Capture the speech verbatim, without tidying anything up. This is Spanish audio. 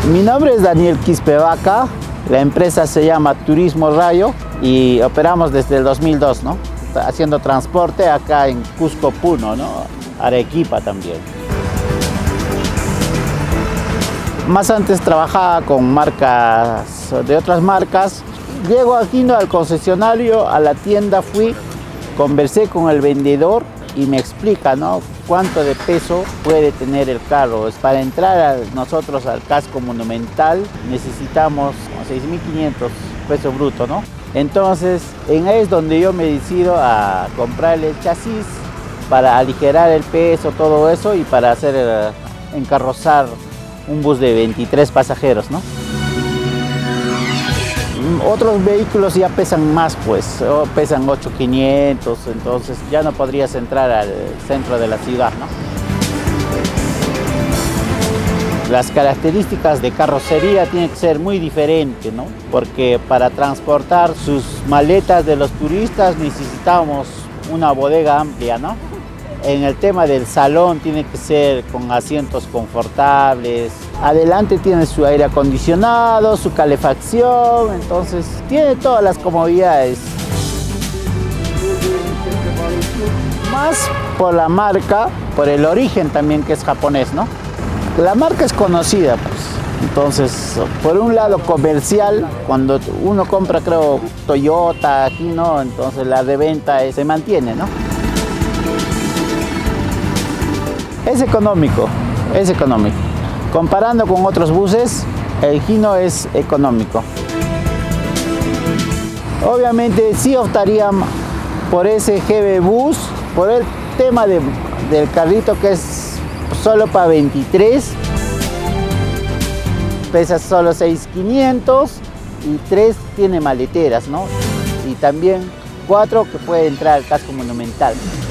Mi nombre es Daniel Quispevaca, la empresa se llama Turismo Rayo y operamos desde el dos mil dos, ¿no? Haciendo transporte acá en Cusco, Puno, ¿no? Arequipa también. Más antes trabajaba con marcas de otras marcas. Llego aquí, ¿no?, al concesionario, a la tienda fui, conversé con el vendedor y me explica, ¿no?, cuánto de peso puede tener el carro. Es para entrar a nosotros al casco monumental necesitamos seis mil quinientos pesos brutos, ¿no? Entonces, en ahí es donde yo me decido a comprarle el chasis para aligerar el peso, todo eso, y para hacer eh, encarrozar un bus de veintitrés pasajeros, ¿no? Otros vehículos ya pesan más, pues, pesan ocho mil quinientos, entonces ya no podrías entrar al centro de la ciudad, ¿no? Las características de carrocería tienen que ser muy diferentes, ¿no? Porque para transportar sus maletas de los turistas necesitamos una bodega amplia, ¿no? En el tema del salón tiene que ser con asientos confortables. Adelante tiene su aire acondicionado, su calefacción, entonces tiene todas las comodidades. Más por la marca, por el origen también, que es japonés, ¿no? La marca es conocida, pues. Entonces, por un lado comercial, cuando uno compra, creo, Toyota, aquí, ¿no? Entonces la reventa se mantiene, ¿no? Es económico, es económico. Comparando con otros buses, el Hino es económico. Obviamente sí optaría por ese G B Bus, por el tema de, del carrito, que es solo para veintitrés, pesa solo seis mil quinientos y tres tiene maleteras, ¿no? Y también cuatro que puede entrar al casco monumental.